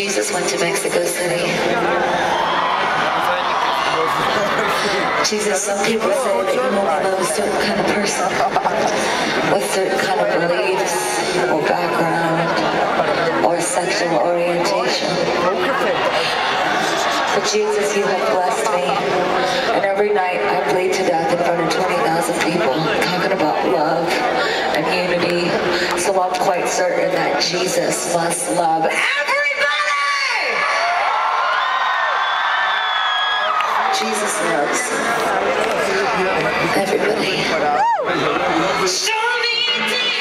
Jesus went to Mexico City. Jesus, some people say that you only love a certain kind of person with certain kind of beliefs or background or sexual orientation. But Jesus, you have blessed me, and every night I bleed to death in front of 20,000 people talking about love and unity. So I'm quite certain that Jesus must love everybody! Jesus loves everybody. Show me a day.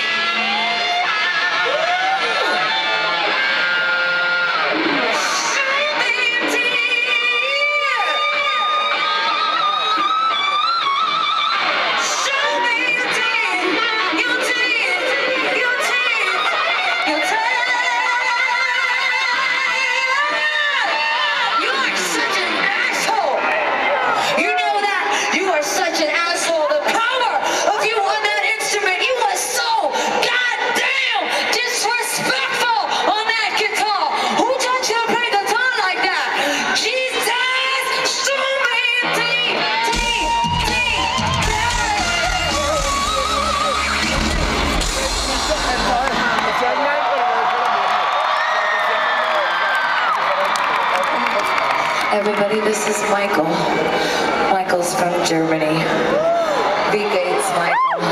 Everybody, this is Michael. Michael's from Germany. Wie geht's, Michael?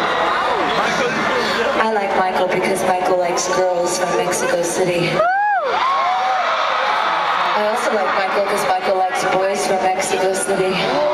I like Michael because Michael likes girls from Mexico City. I also like Michael because Michael likes boys from Mexico City.